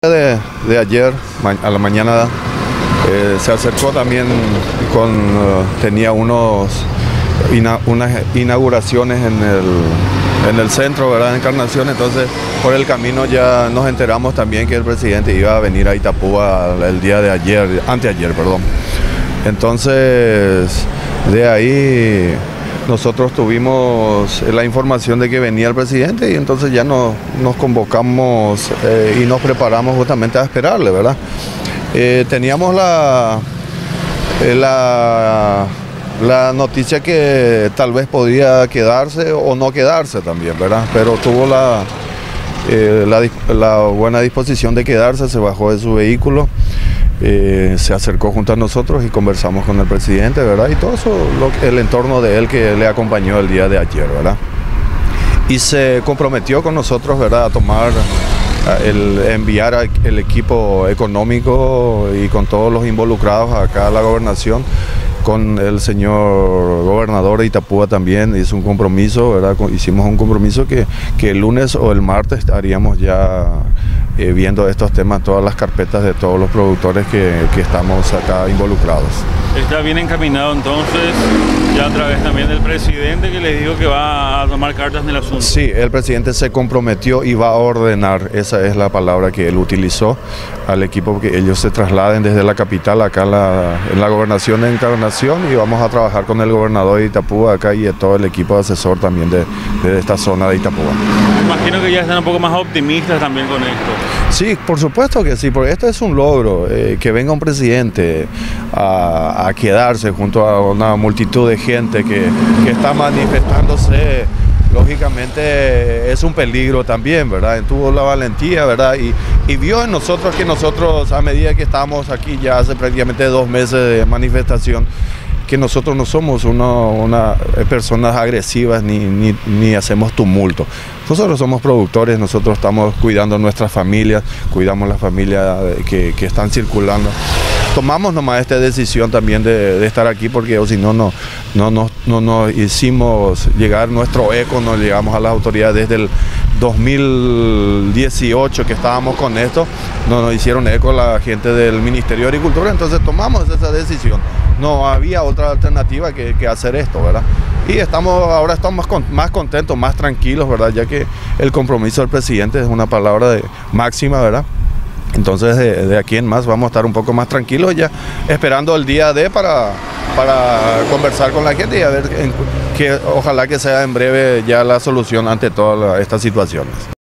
De ayer a la mañana se acercó también tenía unas inauguraciones en el centro, ¿verdad? De Encarnación. Entonces por el camino ya nos enteramos también que el presidente iba a venir a Itapúa el día de ayer, anteayer, perdón. Entonces de ahí nosotros tuvimos la información de que venía el presidente y entonces ya nos convocamos y nos preparamos justamente a esperarle, ¿verdad? Teníamos la noticia que tal vez podía quedarse o no quedarse también, ¿verdad? Pero tuvo la buena disposición de quedarse, se bajó de su vehículo. Se acercó junto a nosotros y conversamos con el presidente, ¿verdad? Y todo eso, el entorno de él que le acompañó el día de ayer, ¿verdad? Y se comprometió con nosotros, ¿verdad? A enviar el equipo económico y con todos los involucrados acá a la gobernación. Con el señor gobernador de Itapúa también hizo un compromiso, ¿verdad? Hicimos un compromiso que el lunes o el martes estaríamos ya viendo estos temas, todas las carpetas de todos los productores que estamos acá involucrados. Está bien encaminado entonces, ya a través también del presidente que les dijo que va a tomar cartas en el asunto. Sí, el presidente se comprometió y va a ordenar, esa es la palabra que él utilizó, al equipo que ellos se trasladen desde la capital acá en la gobernación de Encarnación, y vamos a trabajar con el gobernador de Itapúa acá y todo el equipo de asesor también de esta zona de Itapúa. Me imagino que ya están un poco más optimistas también con esto. Sí, por supuesto que sí, porque esto es un logro, que venga un presidente a quedarse junto a una multitud de gente que está manifestándose. Lógicamente es un peligro también, ¿verdad? Tuvo la valentía, ¿verdad? Y vio en nosotros que nosotros, a medida que estamos aquí ya hace prácticamente 2 meses de manifestación, que nosotros no somos personas agresivas ni hacemos tumulto. Nosotros somos productores, nosotros estamos cuidando nuestras familias, cuidamos las familias que están circulando. Tomamos nomás esta decisión también de estar aquí, porque o si no nos hicimos llegar nuestro eco, nos llegamos a las autoridades desde el 2018 que estábamos con esto, nos hicieron eco la gente del Ministerio de Agricultura, entonces tomamos esa decisión. No había otra alternativa que hacer esto, ¿verdad? Y ahora estamos más contentos, más tranquilos, ¿verdad? Ya que el compromiso del presidente es una palabra máxima, ¿verdad? Entonces de aquí en más vamos a estar un poco más tranquilos ya, esperando el día D para conversar con la gente y a ver ojalá que sea en breve ya la solución ante todas estas situaciones.